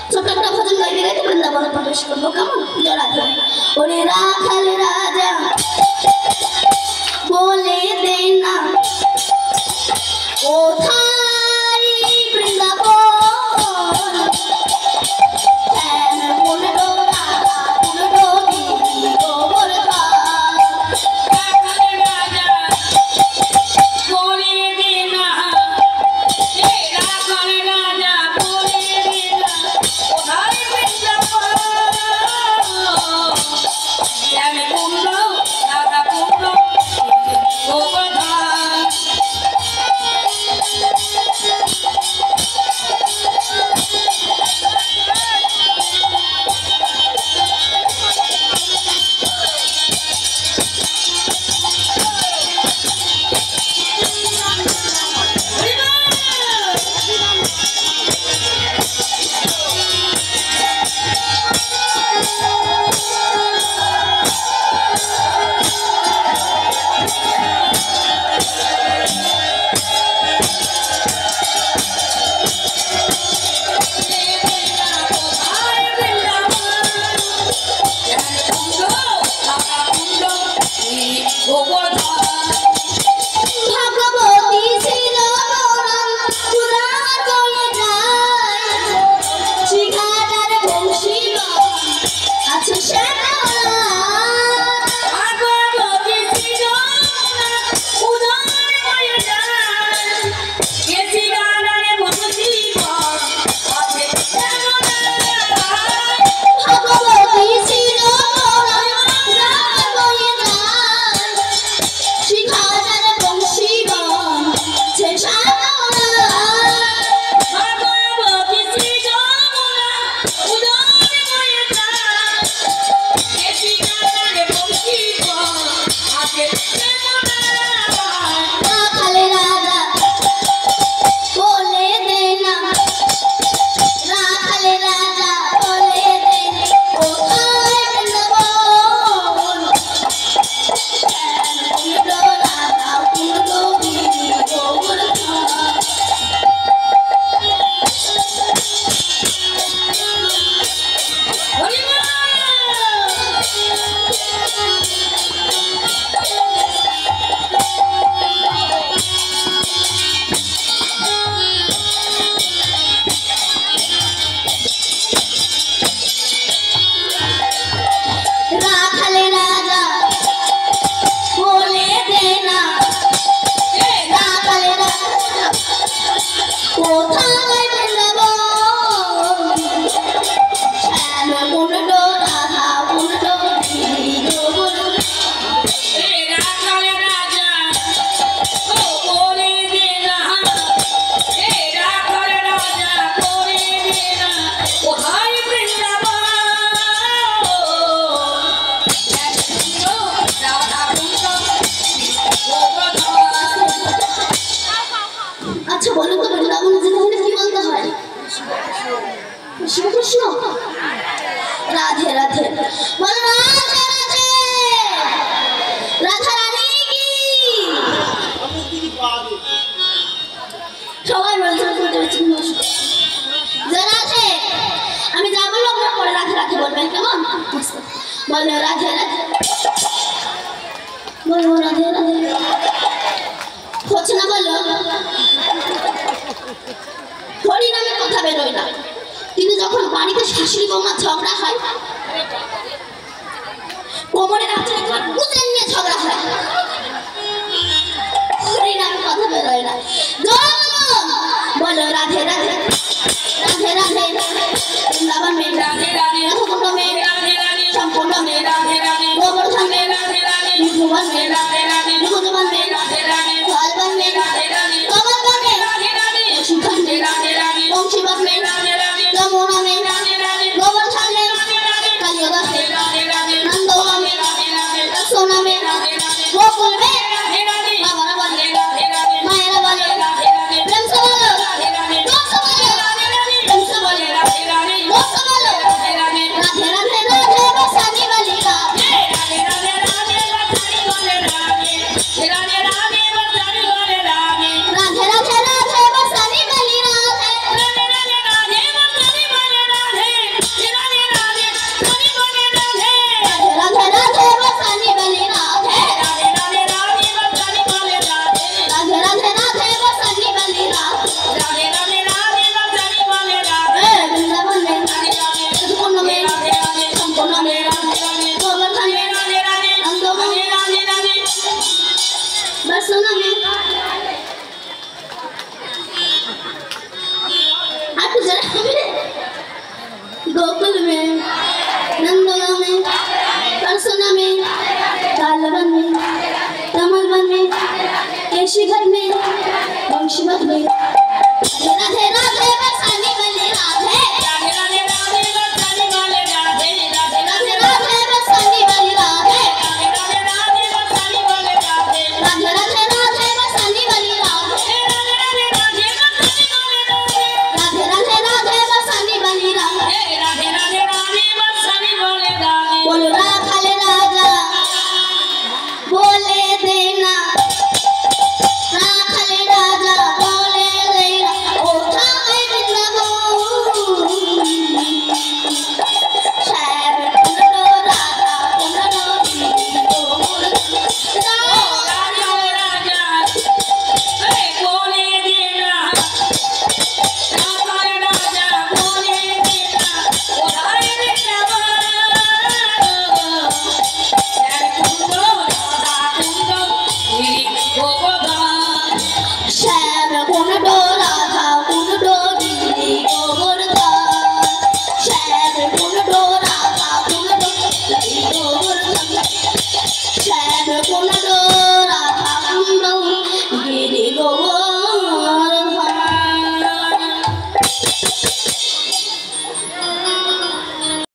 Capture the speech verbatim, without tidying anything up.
ছোট্ট একটা ভজন গাইতে গাইতে বৃন্দাবনে প্রবেশ করবো। কেমন? রাধা ওরে রাখাল রাজা বলে দে না কোথায় বৃন্দাবন राधे राधे बोलो राधे राधे राधा रानी की সবাই বলছেন করতে চিহ্ন যারা আছে আমি যা বলবো আপনারা পরে রাধে রাধে বলবেন কেমন বলো রাধে রাধে বলো রাধে রাধে হচ্ছে না বলো হরি নামে কথা বেরোয় না কিন্তু যখন বাড়িতে শাশুড়ি বৌমা ঝগড়া হয় কোমরের আঁচলে কুচে নিয়ে ঝগড়া হয় হরি নামে কথা বেরোয় না बोलो राधे राधे राधे राधे वृंदावन में राधे राधे रघुकुंड में राधे राधे संपूर्ण में राधे राधे गोवर्धन में राधे राधे मधुवन में राधे राधे मधुवन में राधे राधे फलवन में राधे राधे कमलवन में राधे राधे शिखर में राधे राधे वंशीवन में राधे राधे यमुना में राधे राधे गोवर्धन में राधे राधे कलियुग में राधे राधे नंदोवन में राधे राधे रसोना में राधे राधे गोकुल में राधे राधे बाबा वाले राधे राधे माया वाले राधे राधे प्रेम से बोलो राधे राधे गोकुल में, नंदगांव में, परसोना में, कालवन में, कमलवन में, केशीगढ़ में, वंशीवत में, राधे राधे बरसाने